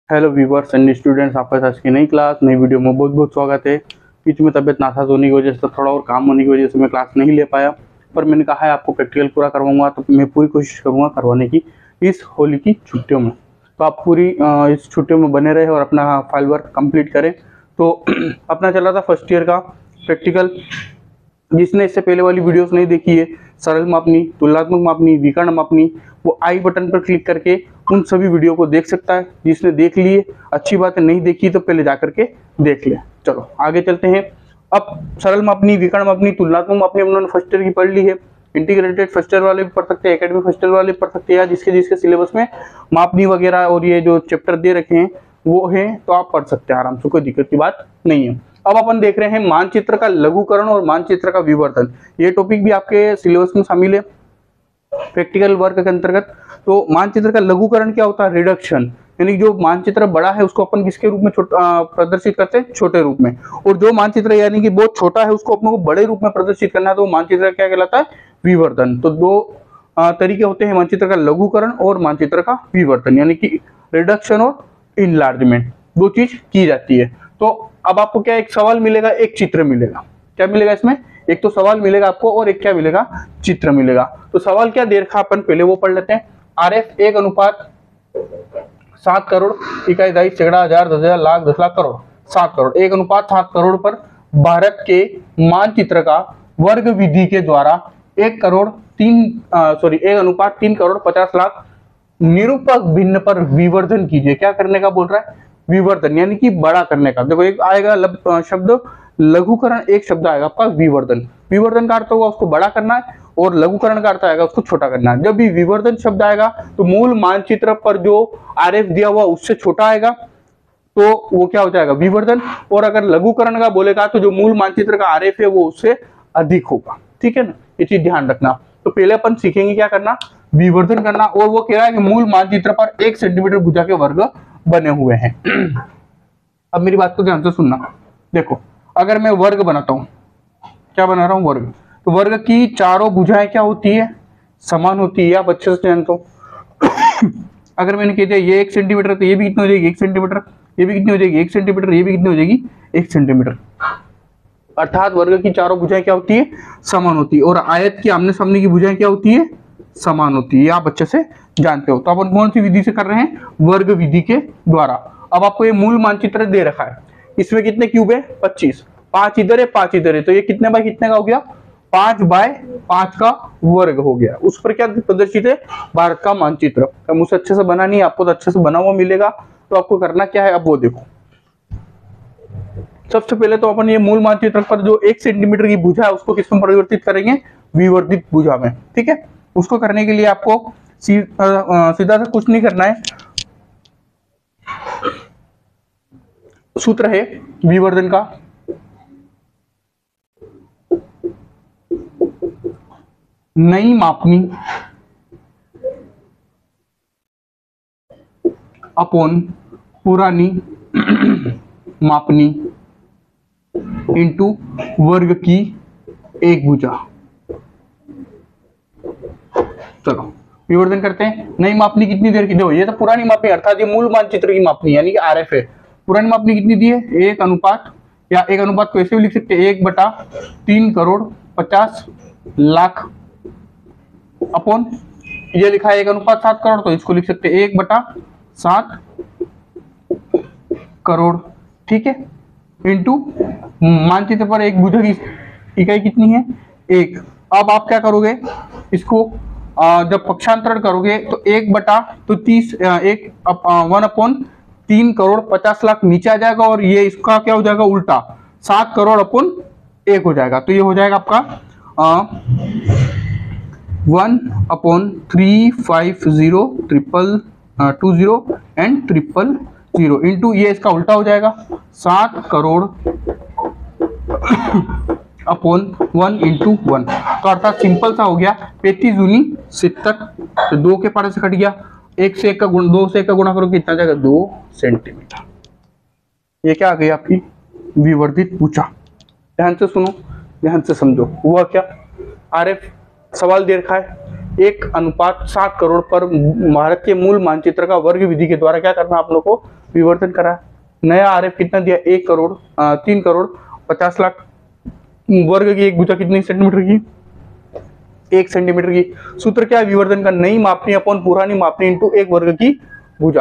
Hello viewers and students, आपका आज की नई क्लास नई वीडियो में बहुत बहुत स्वागत है। बीच में तबियत नासाज होने की वजह से थोड़ा और काम होने की वजह से मैं क्लास नहीं ले पाया, पर मैंने कहा है आपको प्रैक्टिकल पूरा करवाऊंगा, तो मैं पूरी कोशिश करूंगा करवाने की इस होली की छुट्टियों में। तो आप पूरी इस छुट्टियों में बने रहे और अपना फाइल वर्क कंप्लीट करें। तो अपना चला था फर्स्ट ईयर का प्रैक्टिकल। जिसने इससे पहले वाली वीडियोस नहीं देखी है, सरल मापनी, तुलनात्मक मापनी, विकर्ण मापनी, वो आई बटन पर क्लिक करके उन सभी वीडियो को देख सकता है। जिसने देख लिए अच्छी बात है, नहीं देखी तो पहले जा करके देख ले। चलो आगे चलते हैं। अब सरल मापनी, विकर्ण मापनी, तुलनात्मक मापनी उन्होंने फर्स्ट ईयर की पढ़ ली है। इंटीग्रेटेड फर्स्ट ईयर वाले भी पढ़ सकते हैं, एकेडमिक फर्स्ट ईयर वाले भी पढ़ सकते हैं, या जिसके जिसके सिलेबस में मापनी वगैरह और ये जो चैप्टर दे रखे हैं वो है, तो आप पढ़ सकते हैं आराम से, कोई दिक्कत की बात नहीं है। अब अपन देख रहे हैं मानचित्र का लघुकरण और मानचित्र का विवर्तन। ये टॉपिक भी आपके सिलेबस में शामिल है प्रैक्टिकल वर्क के अंतर्गत। तो मानचित्र का लघुकरण क्या होता है? रिडक्शन, यानी जो मानचित्र बड़ा है उसको अपन किसके रूप में प्रदर्शित करते हैं? छोटे रूप में। और जो मानचित्र यानी कि बहुत छोटा है उसको अपन को बड़े रूप में प्रदर्शित करना है, तो मानचित्र क्या कहलाता है? विवर्तन। तो दो तरीके होते हैं मानचित्र का लघुकरण और मानचित्र का विवर्तन, यानी कि रिडक्शन और इनलार्जमेंट, दो चीज की जाती है। तो अब आपको क्या एक सवाल मिलेगा, एक चित्र मिलेगा। क्या मिलेगा इसमें? एक तो सवाल मिलेगा आपको और एक क्या मिलेगा? चित्र मिलेगा। तो सवाल क्या दे रखा अपन पहले वो पढ़ लेते हैं। RF 1:7 करोड़, इकाई, दहाई, सैकड़ा, हजार, 10,000, लाख, 10 लाख, करोड़, 7 करोड़, 1:7 करोड़ पर भारत के मानचित्र का वर्ग विधि के द्वारा 1:3 करोड़ 50 लाख निरूपक भिन्न पर विवर्धन कीजिए। क्या करने का बोल रहा है? विवर्धन, यानी कि बड़ा करने का। देखो एक आएगा शब्द लघुकरण, एक शब्द आएगा आपका विवर्धन। विवर्धन का अर्थ होगा उसको बड़ा करना है, और लघुकरण का अर्थ आएगा उसको छोटा करना है। जब भी विवर्धन शब्द आएगा तो मूल मानचित्र पर जो RF दिया हुआ उससे छोटा आएगा, तो वो क्या हो जाएगा? विवर्धन। और अगर लघुकरण का बोलेगा तो जो मूल मानचित्र का RF है वो उससे अधिक होगा। ठीक है ना, ये चीज ध्यान रखना। तो पहले अपन सीखेंगे क्या करना? विवर्धन करना। और वो कह रहा है कि मूल मानचित्र पर 1 सेंटीमीटर भुजा के वर्ग बने हुए हैं। अब मेरी बात को ध्यान से सुनना। देखो अगर मैं वर्ग बनाता हूं, क्या बना रहा हूं? वर्ग। तो वर्ग की चारों भुजाएं क्या होती है? समान होती है। आप अच्छे से जानते हो। अगर मैंने कह दिया ये 1 सेंटीमीटर, तो ये भी कितनी हो जाएगी? 1 सेंटीमीटर। ये भी कितनी हो जाएगी? 1 सेंटीमीटर। ये भी कितनी हो जाएगी? 1 सेंटीमीटर। अर्थात वर्ग की चारों भुजाएं क्या होती है? समान होती है। और आयत की आमने सामने की भुजाएं क्या होती है? समान होती है। आप अच्छे से जानते हो। तो अपन कौन सी विधि से कर रहे हैं? वर्ग विधि के द्वारा। अब आपको ये मूल मानचित्र दे रखा है, इसमें कितने क्यूब है? 25। 5 इधर है, 5 इधर है, तो ये कितने बाय कितने का हो गया? 5/5 का वर्ग हो गया। उस पर क्या प्रदर्शित है? भारत का मानचित्र। मुझसे अच्छे से बना नहीं, आपको तो अच्छे से बना हुआ मिलेगा। तो आपको करना क्या है, अब वो देखो। सबसे पहले तो अपन ये मूल मानचित्र पर जो 1 सेंटीमीटर की भुजा है उसको किसमें परिवर्तित करेंगे? विवर्धित भुजा में। ठीक है, उसको करने के लिए आपको सीधा सा कुछ नहीं करना है। सूत्र है विवर्धन का, नई मापनी अपॉन पुरानी मापनी इंटू वर्ग की एक भुजा। चलो विवर्धन करते हैं। नई मापनी कितनी देर की? देखो ये तो पुरानी मापनी, अर्थात ये मूल मानचित्र की मापनी यानी कि RF है। पुरानी मापनी कितनी दी है? 1 अनुपात, या 1 अनुपात को ऐसे भी लिख सकते हैं 1/3 करोड़ 50 लाख अपॉन, ये लिखा है 1:7 करोड़, तो इसको लिख सकते हैं 1/7 करोड़। ठीक है, इंटू मानचित्र पर एक भुजा की इकाई कितनी है? 1। अब आप क्या करोगे इसको? जब पक्षांतरण करोगे तो 1/3 करोड़ 50 लाख नीचे आ जाएगा, और ये इसका क्या हो जाएगा? उल्टा 7 करोड़ अपॉन 1 हो जाएगा। तो ये हो जाएगा आपका 1/350,000,20 एंड 000 इंटू ये इसका उल्टा हो जाएगा 7 करोड़ अपॉन 1 इंटू 1। तो अर्थात सिंपल सा हो गया, 35 दूनी 70, तो 2 के पारे से कट गया। 1 से 1 का गुण, 2 से 1 का गुणा करो कितना जाएगा? 2 सेंटीमीटर। ये क्या आ गई आपकी? विवर्धित भुजा। ध्यान से सुनो, ध्यान से समझो। हुआ क्या? RF सवाल दे रखा है, 1:7 करोड़ पर भारत के मूल मानचित्र का वर्ग विधि के द्वारा क्या करना आप लोग को, विवर्धन करा। नया आरएफ कितना दिया, 3 करोड़ 50 लाख वर्ग की एक भुजा कितनी सेंटीमीटर की, 1 सेंटीमीटर की। सूत्र क्या है विवर्धन का, नई मापनी अपॉन पुरानी मापनी इंटू एक वर्ग की भुजा।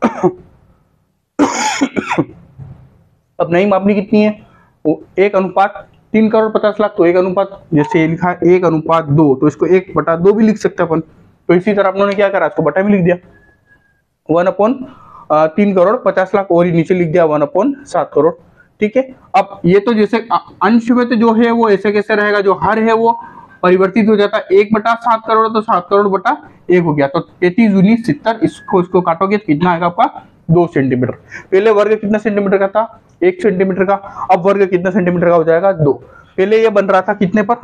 अब नई मापनी कितनी है, 1:3 करोड़ 50 लाख, तो 1 जैसे लिखा है 1:2, तो इसको 1/2 भी लिख सकते हैं अपन। तो इसी तरह अपनों ने क्या करा, इसको बटा भी लिख दिया, 1/3 करोड़ 50 लाख, और नीचे लिख दिया 1/7 करोड़। ठीक है, अब ये तो जैसे अंश में तो जो है वो ऐसे कैसे रहेगा, जो हर है वो परिवर्तित हो जाता है, 1/7 करोड़ तो 7 करोड़ बटा 1 हो गया, तो 33 दूनी 70, इसको काटोगे तो कितना आएगा आपका, 2 सेंटीमीटर। पहले वर्ग कितना सेंटीमीटर का था, 1 सेंटीमीटर का, अब वर्ग कितना सेंटीमीटर का हो जाएगा, 2। पहले ये बन रहा था कितने पर,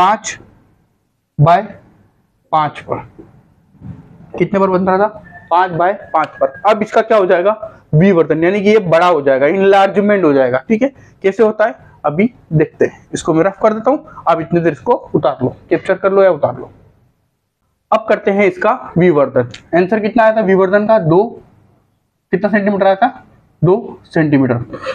5/5 पर, कितने पर बन रहा था, 5/5 पर। अब इसका क्या हो जाएगा, विवर्धन, यानी कि ये बड़ा हो जाएगा, इनलार्जमेंट हो जाएगा। ठीक है, कैसे होता है अभी देखते हैं, इसको मैं रफ कर देता हूं, आप इतनी देर इसको उतार लो, कैप्चर कर लो या उतार लो। अब करते हैं इसका विवर्धन। आंसर कितना आया था विवर्धन का, 2 कितना सेंटीमीटर आया था, 2 सेंटीमीटर।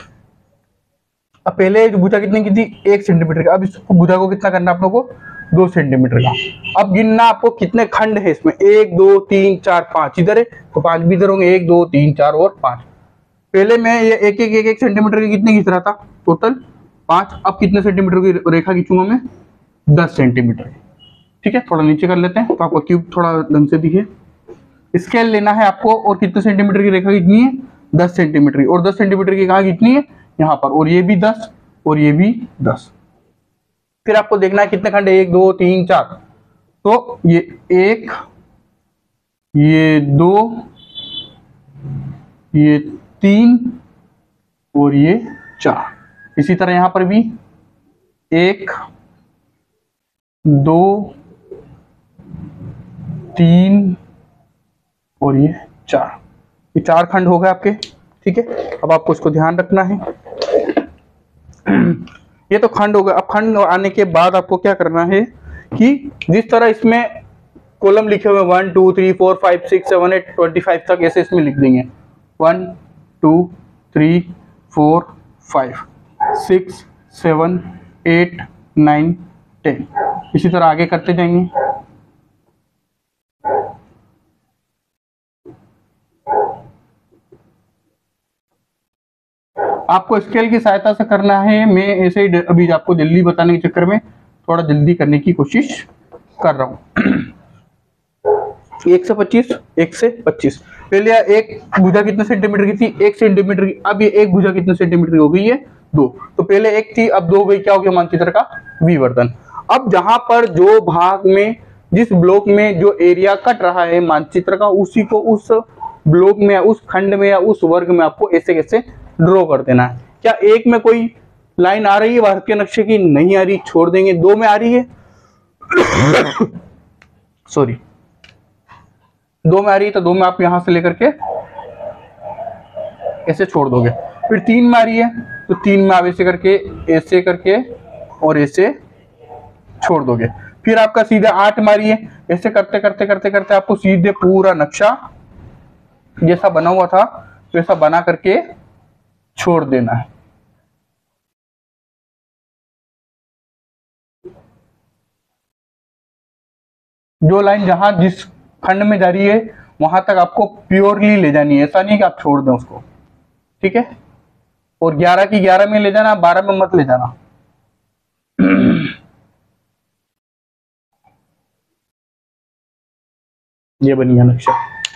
अब पहले भुजा कितने की थी, 1 सेंटीमीटर का, अब इस भुजा को कितना करना आप लोगों को, 2 सेंटीमीटर का। अब गिनना आपको कितने खंड है इसमें, 1 2 3 4 5, इधर है तो 5 भी इधर होंगे, 1 2 3 4 और 5। पहले मैं ये 1 सेंटीमीटर के कितने खींच रहा था, टोटल 5। अब कितने सेंटीमीटर की रेखा खींचूंगा मैं, 10 सेंटीमीटर। ठीक है, थोड़ा नीचे कर लेते हैं तो आपको क्यूब थोड़ा ढंग से दिखे। स्केल लेना है आपको, और कितने सेंटीमीटर की रेखा खींचनी है, 10 सेंटीमीटर की, और 10 सेंटीमीटर की कहाँ खींचनी है, यहाँ पर, और ये भी 10 और ये भी 10। फिर आपको देखना है कितने खंड है, 1 2 3 4, तो ये 1, ये 2, ये 3 और ये 4। इसी तरह यहां पर भी 1 2 3 और ये 4, ये 4 खंड हो गए आपके। ठीक है, अब आपको इसको ध्यान रखना है। ये तो खंड हो गया। अब खंड आने के बाद आपको क्या करना है कि जिस तरह इसमें कॉलम लिखे हुए 1 2 3 4 5 6 7 8 25 तक, ऐसे इसमें लिख देंगे 1 2 3 4 5 6 7 8 9 10। इसी तरह आगे करते जाएंगे। आपको स्केल की सहायता से करना है। मैं ऐसे ही अभी आपको जल्दी बताने के चक्कर में थोड़ा जल्दी करने की कोशिश कर रहा हूं। 1 से 25 पहले एक भुजा कितने सेंटीमीटर की थी, 1 सेंटीमीटर की। अब ये एक भुजा कितने सेंटीमीटर की हो गई है, 2। तो पहले 1 थी, अब 2 हो गई। क्या हो गया, मानचित्र का विवर्धन। अब जहां पर जो भाग में, जिस ब्लॉक में जो एरिया कट रहा है मानचित्र का, उसी को उस ब्लॉक में, उस खंड में या उस वर्ग में आपको ऐसे कैसे ड्रॉ कर देना है। क्या एक में कोई लाइन आ रही है भारत के नक्शे की, नहीं आ रही, छोड़ देंगे। 2 में आ रही है सॉरी 2 में आ रही है, तो 2 में आप यहां से लेकर के ऐसे छोड़ दोगे। फिर 3 में आ रही है, तो 3 में आप ऐसे करके और ऐसे छोड़ दोगे। फिर आपका सीधा 8 में आ रही है, ऐसे करते करते करते करते आपको सीधे पूरा नक्शा जैसा बना हुआ था वैसा बना करके छोड़ देना है। जो लाइन जहां जिस खंड में जा रही है वहां तक आपको प्योरली ले जानी है, ऐसा नहीं कि आप छोड़ दें उसको। ठीक है, और 11 की 11 में ले जाना, 12 में मत ले जाना। ये बनी है नक्शा।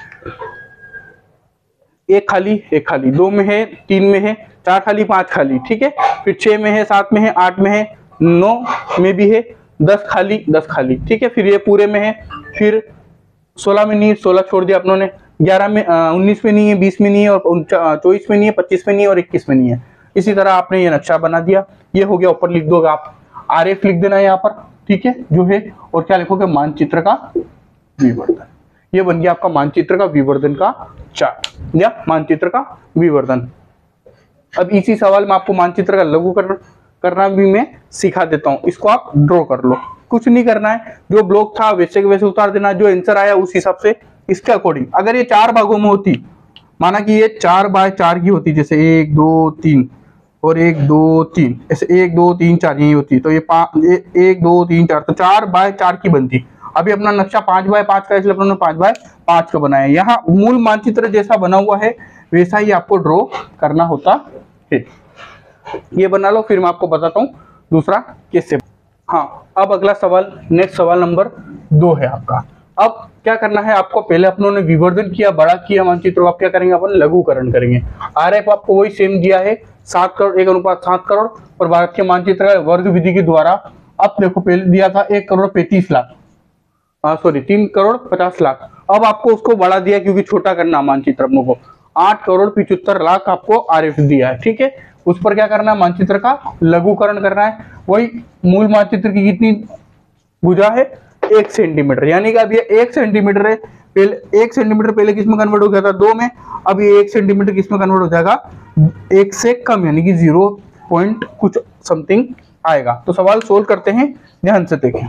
एक खाली 2 में है, 3 में है, 4 खाली, 5 खाली। ठीक है, फिर 6 में है, 7 में है, 8 में है, 9 में भी है, 10 खाली। ठीक है, फिर ये पूरे में है। फिर 16 में नहीं है, 16 छोड़ दिया अपनों ने। 11 में 19 में नहीं है, 20 में नहीं है, और 24 में नहीं है, 25 में नहीं है, और 21 में नहीं है। इसी तरह आपने ये नक्शा बना दिया। ये हो गया। ऊपर लिख दोगे आप आरएफ लिख देना यहाँ पर। ठीक है, जो है, और क्या लिखोगे, मानचित्र का विवर्धन। ये बन गया आपका मानचित्र का विवर्धन का चार्ट या मानचित्र का विवर्धन। अब इसी सवाल में आपको मानचित्र का लघु करना भी मैं सिखा देता हूं। इसको आप ड्रॉ कर लो। कुछ नहीं करना है, जो ब्लॉक था वैसे के वैसे उतार देना, जो आंसर आया उस हिसाब से इसके अकॉर्डिंग। अगर ये 4 भागों में होती, माना कि ये 4x4 की होती, जैसे 1 2 3 और 1 2 3, ऐसे 1 2 3 4 यही होती, तो ये 1 2 3 4, तो 4x4 की बनती। अभी अपना नक्शा 5x5 का, इसलिए अपने 5x5 का बनाया। यहाँ मूल मानचित्र जैसा बना हुआ है वैसा ही आपको ड्रॉ करना होता है। ये बना लो, फिर मैं आपको बताता हूँ दूसरा कैसे। हाँ, अब अगला सवाल, नेक्स्ट सवाल नंबर 2 है आपका। अब क्या करना है आपको, पहले अपनों ने विवर्धन किया, बड़ा किया मानचित्र, आप क्या करेंगे, अपन लघुकरण करेंगे। आरएफ आपको वही सेम दिया है 7 करोड़ 1:7 करोड़, और भारत के मानचित्र का वर्ग विधि के द्वारा। अब देखो पहले दिया था 1 करोड़ 35 लाख, सॉरी 3 करोड़ 50 लाख। अब आपको उसको बढ़ा दिया क्योंकि छोटा करना मानचित्र अपनों को, 8 करोड़ 75 लाख आपको आरएफ दिया है। ठीक है, उस पर क्या करना है, मानचित्र का लघुकरण करना है। वही मूल मानचित्र की कितनी भुजा है, 1 सेंटीमीटर, यानी कि अब ये 1 सेंटीमीटर है, पहले 1 सेंटीमीटर पहले किस में कन्वर्ट हो गया था, 2 में। अब ये 1 सेंटीमीटर किस में कन्वर्ट हो जाएगा, 1 से कम, यानी कि 0 पॉइंट कुछ समथिंग आएगा। तो सवाल सोल्व करते हैं, ध्यान से देखें।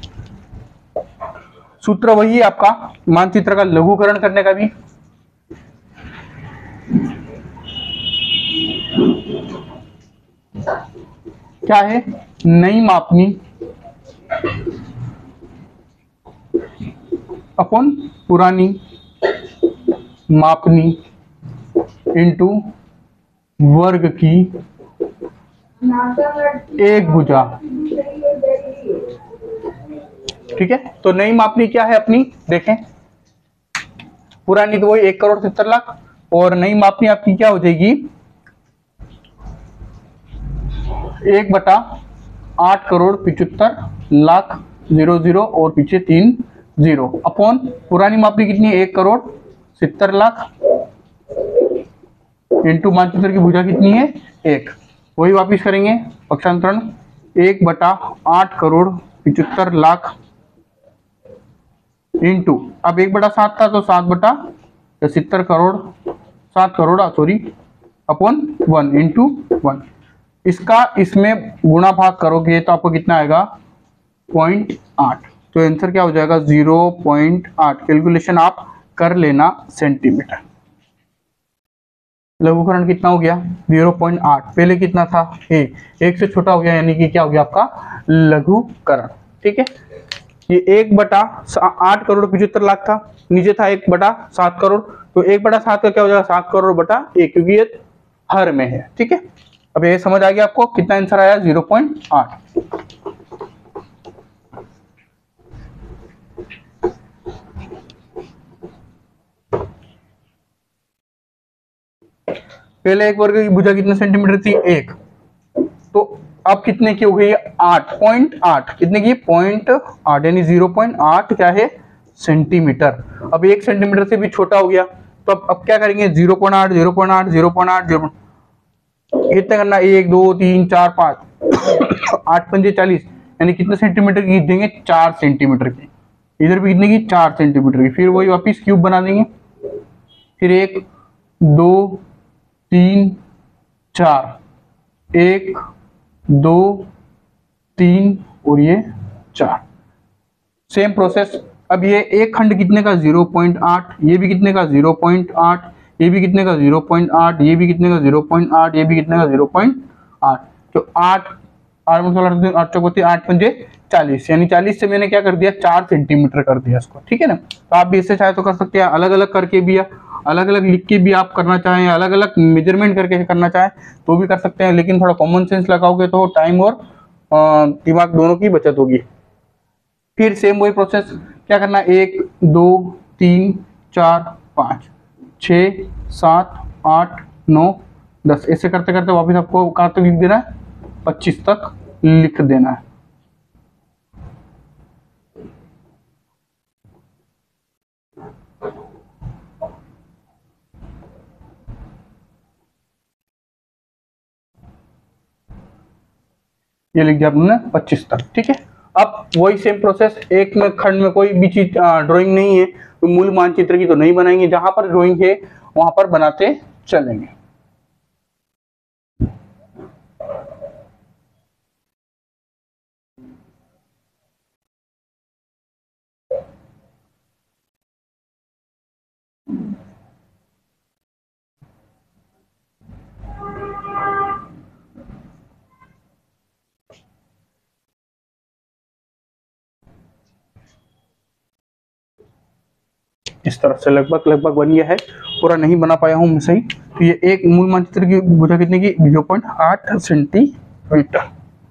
सूत्र वही है आपका मानचित्र का लघुकरण करने का भी। क्या है, नई मापनी अपन पुरानी मापनी इंटू वर्ग की एक भुजा। ठीक है, तो नई मापनी क्या है अपनी, देखें। पुरानी तो वही 1 करोड़ 70 लाख, और नई मापनी आपकी क्या हो जाएगी, 1/8 करोड़ 75 लाख 00 और पीछे 3 0 अपॉन पुरानी मापनी कितनी है, 1 करोड़ 70 लाख इंटू मानचित्र की भुजा कितनी है, 1। वही वापिस करेंगे पक्षांतरण, 1/8 करोड़ 75 लाख इंटू, अब 1/7 था तो 7/70 crore, 7 crore sorry, upon 1 into 1। इसका इसमें गुणा भाग करोगे तो आपको कितना आएगा, 0.8। तो आंसर क्या हो जाएगा, 0.8। कैलकुलेशन आप कर लेना सेंटीमीटर। लघुकरण कितना हो गया, 0.8। पहले कितना था, 1 से छोटा हो गया, यानी कि क्या हो गया आपका लघुकरण। ठीक है, ये 1/8 करोड़ 75 लाख था, नीचे था 1/7 करोड़, तो 1/7 का क्या हो जाएगा, 7 करोड़ बटा 1, क्योंकि ये हर में है। ठीक है, अब ये समझ आ गया आपको, कितना आंसर आया, 0.8। पहले एक वर्ग की भुजा कितने सेंटीमीटर थी, 1, तो अब कितने की हो गई, 8.8, कितने की, 0.8, यानी 0.8 क्या है, सेंटीमीटर। अब 1 सेंटीमीटर से भी छोटा हो गया, तो अब क्या करेंगे, 0.8 0.8 0.8 0, कितना करना, 1 2 3 4 5 8 पंजे 40, यानी कितने सेंटीमीटर की देंगे, 4 सेंटीमीटर की। इधर भी कितने की, 4 सेंटीमीटर की। फिर वही वापिस क्यूब बना देंगे, फिर 1 2 3 4, 1 2 3 और ये 4, सेम प्रोसेस। अब ये एक खंड कितने का, 0.8, ये भी कितने का, 0.8, ये भी कितने का, 0.8, ये भी कितने का, 0.8, ये भी कितने का, 0.8। तो 8 8 पंजे 40, यानी 40 से मैंने क्या कर दिया, 4 सेंटीमीटर कर दिया इसको। ठीक है ना, तो आप भी इससे चाहे तो कर सकते हैं, अलग अलग करके भी, अलग अलग लिख के भी आप करना चाहें, अलग अलग मेजरमेंट करके करना चाहें तो भी कर सकते हैं, लेकिन थोड़ा कॉमन सेंस लगाओगे तो टाइम और दिमाग दोनों की बचत होगी। फिर सेम वही प्रोसेस, क्या करना है, 1 2 3 4 5 6 7 8 9 10, ऐसे करते करते वापस आपको कहाँ तक लिख देना है, 25 तक लिख देना है। ये लिख दिया आपने 25 तक। ठीक है, अब वही सेम प्रोसेस, एक में खंड में कोई भी चीज ड्राइंग नहीं है तो मूल मानचित्र की तो नहीं बनाएंगे, जहां पर ड्राइंग है वहां पर बनाते चलेंगे। इस तरह से लगभग लगभग बन गया है, पूरा नहीं बना पाया हूँ मैं सही। तो ये एक मूल मानचित्र की भुजा कितने की 0.8 सेंटीमीटर।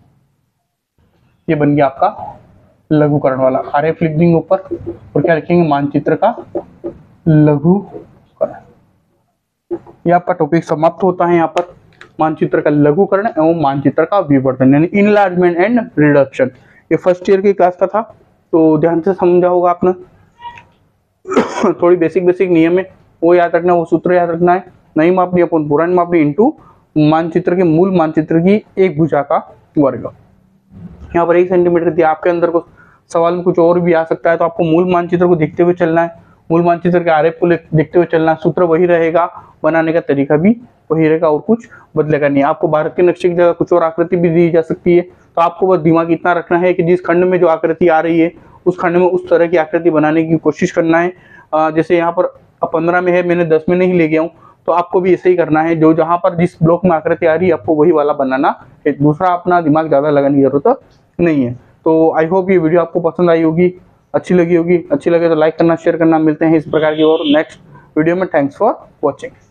ये बन गया आपका लघुकरण वाला। आरएफ लिख देंगे ऊपर और क्या लिखेंगे, मानचित्र का लघुकरण। ये आपका टॉपिक समाप्त होता है यहाँ पर। मानचित्र का लघुकरण एवं मानचित्र का विवर्धन यानी इनलार्जमेंट एंड रिडक्शन। ये फर्स्ट ईयर की क्लास का था, तो ध्यान से समझा होगा आपने। थोड़ी बेसिक नियम है वो याद रखना, वो सूत्र याद रखना है। नई मापनी अपन पुरानी मापनी इंटू मानचित्र के मूल मानचित्र की एक भुजा का वर्ग। यहाँ पर 1 सेंटीमीटर दिया, आपके अंदर को सवाल में कुछ और भी आ सकता है, तो आपको मूल मानचित्र को देखते हुए चलना है, मूल मानचित्र के आरेख को देखते हुए चलना है। सूत्र वही रहेगा, बनाने का तरीका भी वही रहेगा और कुछ बदलेगा नहीं। आपको भारत के नक्शे की जगह कुछ और आकृति भी दी जा सकती है, तो आपको बस दिमाग इतना रखना है कि जिस खंड में जो आकृति आ रही है उस खंड में उस तरह की आकृति बनाने की कोशिश करना है। जैसे यहाँ पर 15 में है, मैंने 10 में नहीं ले गया हूँ, तो आपको भी ऐसे ही करना है। जो जहाँ पर जिस ब्लॉक में आकृति आ रही है आपको वही वाला बनाना है, दूसरा अपना दिमाग ज़्यादा लगाने की जरूरत नहीं है। तो आई होप ये वीडियो आपको पसंद आई होगी, अच्छी लगी होगी। अच्छी लगे तो लाइक करना, शेयर करना। मिलते हैं इस प्रकार की और नेक्स्ट वीडियो में। Thanks for watching.